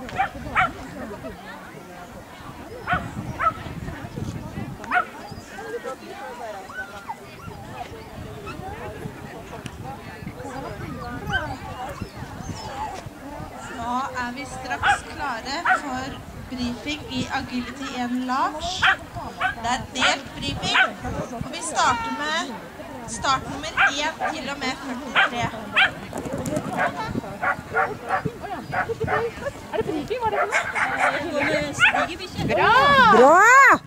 Nå vi straks klare for briefing i Agility 1 Large. Det delt briefing, og vi starter med startnummer 1 til og med 43. Det briefing, var det ikke noe? Bra!